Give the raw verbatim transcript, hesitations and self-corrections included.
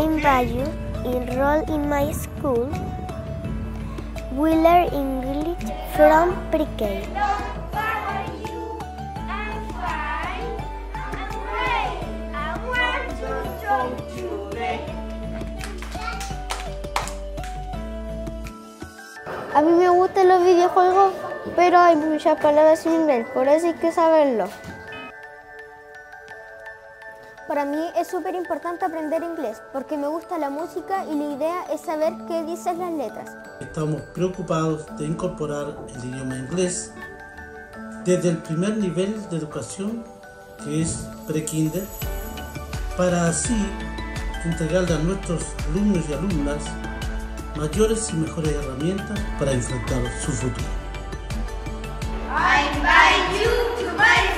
invite you to enroll in my school. We learn English from pre-K. A mí me gustan los videojuegos, pero hay muchas palabras en inglés, por eso hay que saberlo. Para mí es súper importante aprender inglés, porque me gusta la música y la idea es saber qué dicen las letras. Estamos preocupados de incorporar el idioma inglés desde el primer nivel de educación, que es pre-kinder, para así entregarle a nuestros alumnos y alumnas mayores y mejores herramientas para enfrentar su futuro. I invite you to my